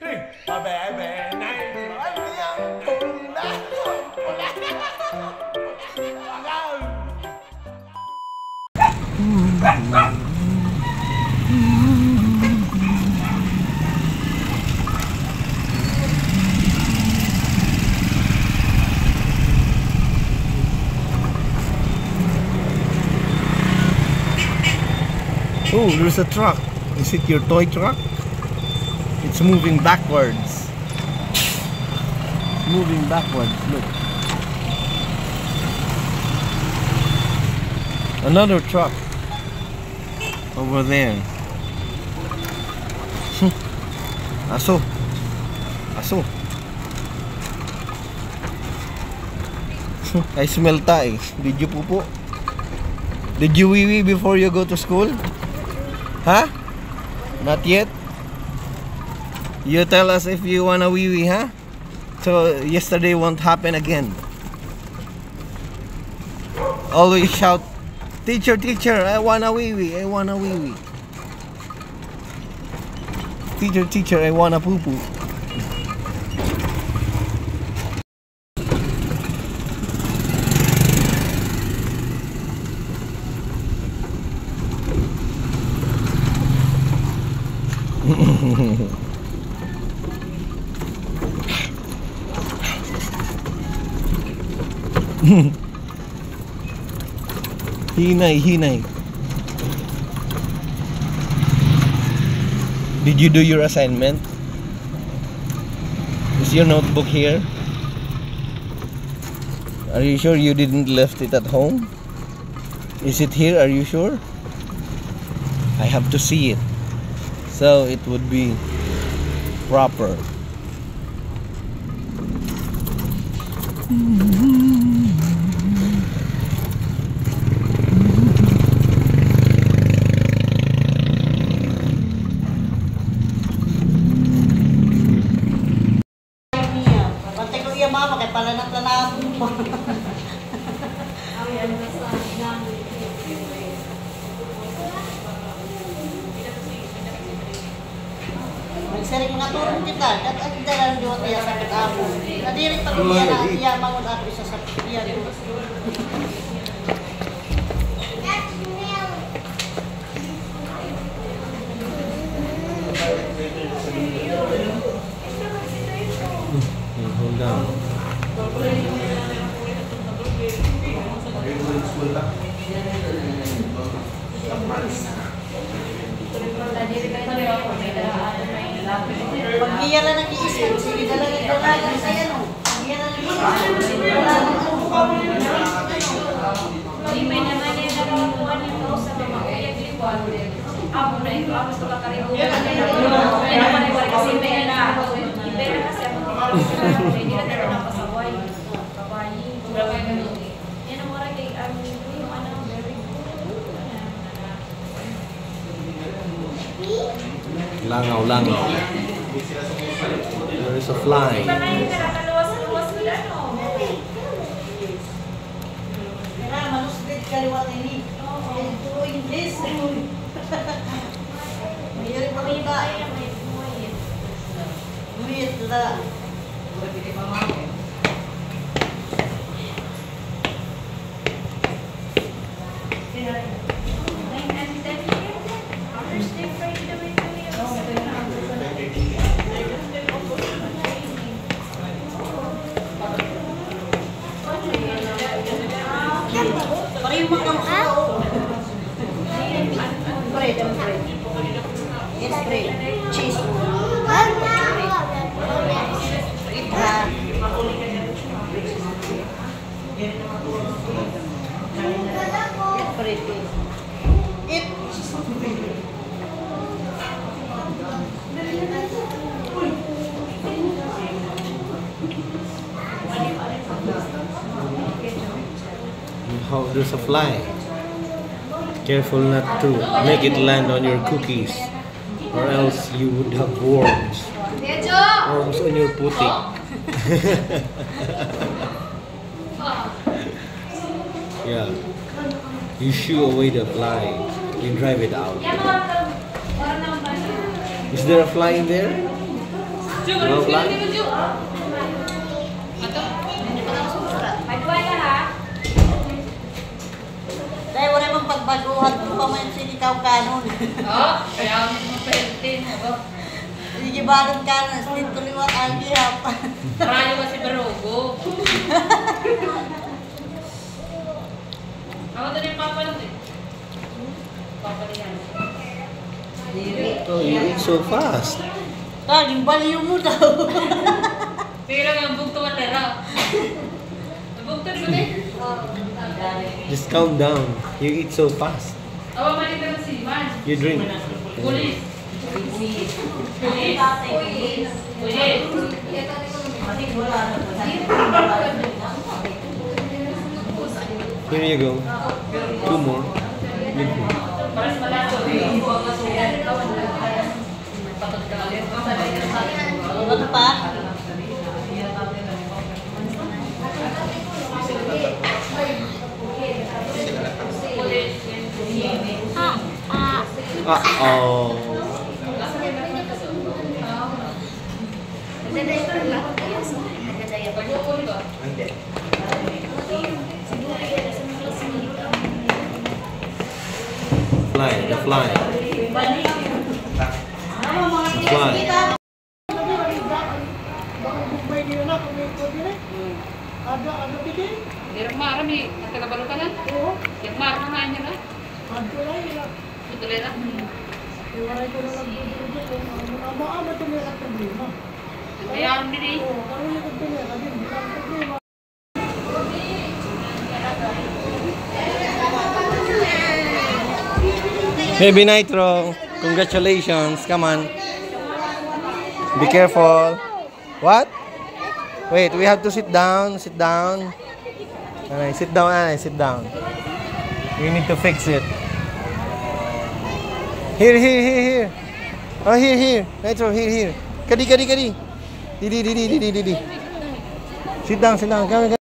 Oh, there's a truck. Is it your toy truck? It's moving backwards. It's moving backwards, look. Another truck over there. Aso. Aso. I smell Thai. Did you pupo? Did you wee-wee before you go to school? Huh? Not yet? You tell us if you wanna wee-wee, huh? So yesterday won't happen again. Always shout, teacher, teacher, I wanna wee-wee, I wanna wee-wee. Teacher, teacher, I wanna poo-poo. Hinay, hinay. Did you do your assignment? Is your notebook here? Are you sure you didn't left it at home? Is it here? Are you sure? I have to see it, so it would be proper. Mama kay palanap-lanap mo. Magsering mga turong kita, at dalan doon kaya sakit amo. Nadirik pa kung yan na iya mangon ako isa sa iya doon. Hold on. Pag iya na nag-iisip, sige dalagan sa yan o. Iya na Hindi may naman yung nararambuan yung mga sa mga kaya giliwan. Abo na ito, abo sa kakariho. Kaya naman ay wala kasi may na ako. Ibera kasi ako. Hindi na tayo napasaway. Kabayi. Yan ang mara kay yung ano, very good. Langaw, langaw. There is a fly. Iba na yung nakakaluwas-luwas ko na, no? Kaya manusbit kaliwat ini. Ito English. Mayroon pa rin ba? Buwit na. Pareho mga kamukha. Bread and bread. Yes, bread. Cheese. Oh, there's a fly. Careful not to make it land on your cookies, or else you would have worms. Worms on your putik. Yeah. You shoo away the fly. You drive it out. Is there a fly in there? No plan? May buhay ka ha? Dahil wala mong pagbaguhan ko pa man sinikaw kanon. Oo, kaya ako mapahiltin. Sige balon kanon, sin tuliwat ang gihap. Rayo kasi barogo. Ako doon yung papalit eh. Papalihan. Oh, you eat so fast. Kaging baliw mo daw. Sige lang ang bugto matera. Bugto rin ba eh? Just calm down. You eat so fast. Awa mali ka ng siman. You drink. Pulis. Pulis. Here you go. 2 more. You drink. Paras malaso. Ano pa? Uh-oh. Fly, the fly. The fly. Dirang marami. Taga-balo ka lang? Oo. Yung marami na niya na? Tutuloy na. Kaya ang bili. Baby Nitro, congratulations. Come on. Be careful. What? Wait, we have to sit down. Sit down. Anay, sit down, Anay, sit down. We need to fix it. Here. Oh, here. Nitro, here. Kadi. Didi. Sit down. Come.